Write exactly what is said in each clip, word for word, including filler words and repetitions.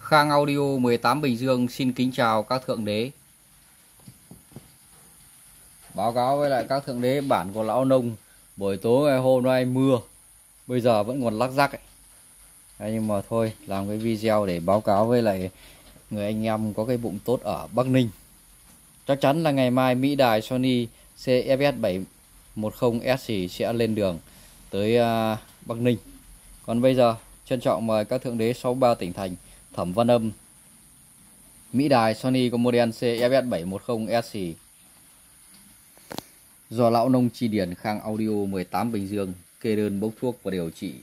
Khang Audio mười tám Bình Dương xin kính chào các thượng đế. Báo cáo với lại các thượng đế, bản của lão nông buổi tối ngày hôm nay mưa, bây giờ vẫn còn lắc rắc ấy. Đấy, nhưng mà thôi, làm cái video để báo cáo với lại người anh em có cái bụng tốt ở Bắc Ninh. Chắc chắn là ngày mai Mỹ đài Sony C F S bảy một không S sẽ lên đường tới uh, Bắc Ninh. Còn bây giờ trân trọng mời các thượng đế sáu mươi ba tỉnh thành thẩm văn âm Mỹ đài Sony có model C F S bảy một không S do lão nông chi điển Khang Audio mười tám Bình Dương kê đơn bốc thuốc và điều trị.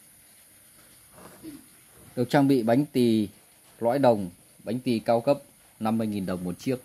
Được trang bị bánh tỳ lõi đồng, bánh tỳ cao cấp năm mươi nghìn đồng một chiếc.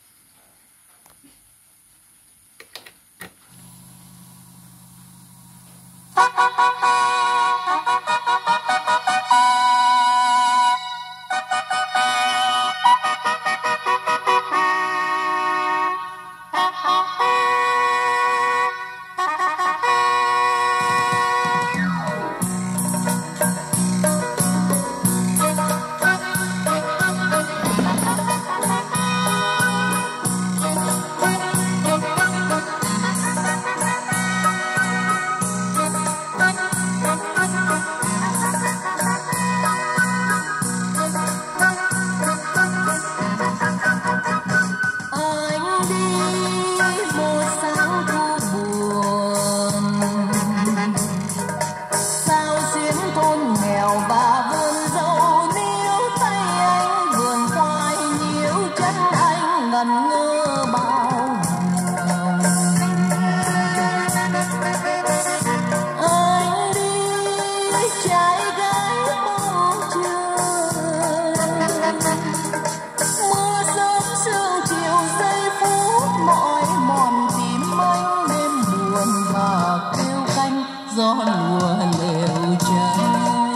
Gió lùa lều trắng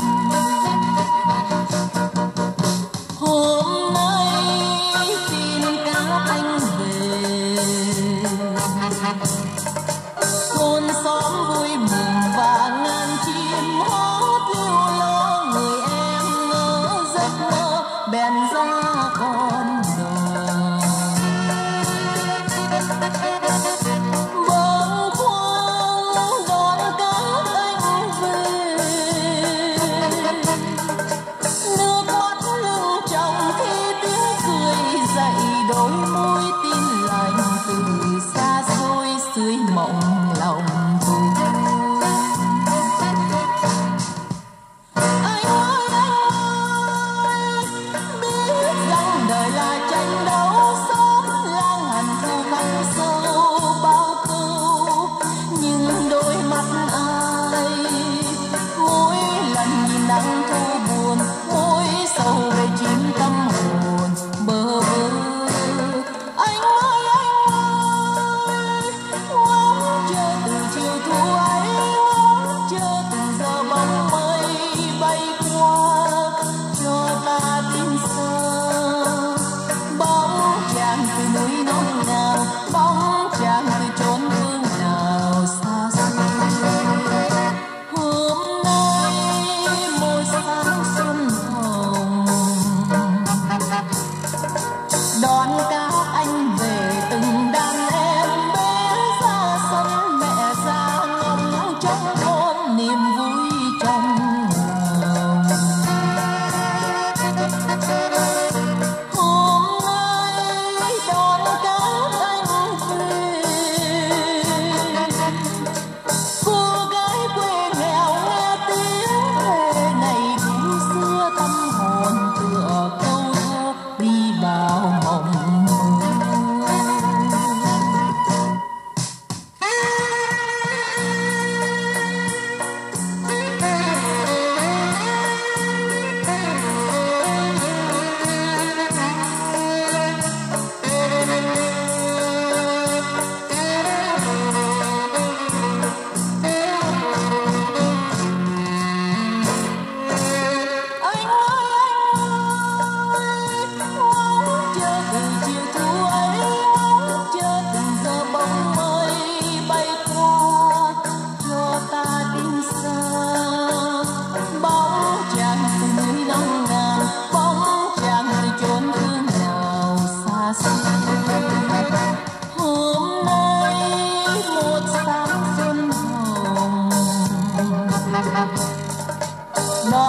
hôm nay tin các anh về, thôn xóm vui mừng và ngàn chim hót lưu ló, người em ngỡ giấc mơ bèn ra con đò. Đôi môi tin lành từ xa xôi dưới mộng lòng tôi. Anh ơi anh ơi, biết rằng đời là tranh đấu xóm lang hằn thù khắc sâu bao câu, nhưng đôi mắt ai mỗi lần nhìn nắng thu buồn, mỗi sầu về chim tâm hồn bơ vơ. Sáng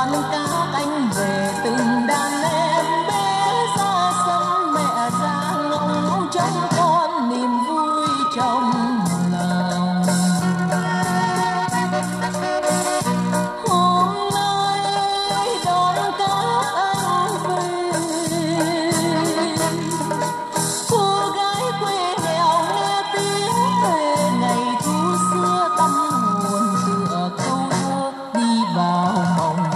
đón các anh về từng đàn em bé ra sân mẹ ra ngóng trông con niềm vui trong lòng. Hôm nay đón các anh về, cô gái quê nghèo nghe tiếng về ngày thu xưa tâm hồn tựa câu thơ đi vào mộng mơ.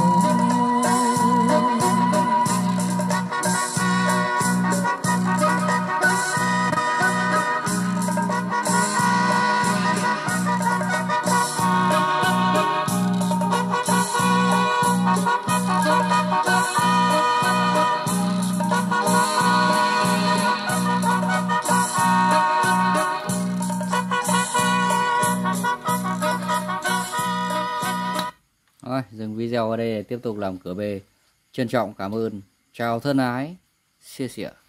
Rồi, dừng video ở đây để tiếp tục làm cửa bề. Trân trọng cảm ơn. Chào thân ái. Xia xỉa.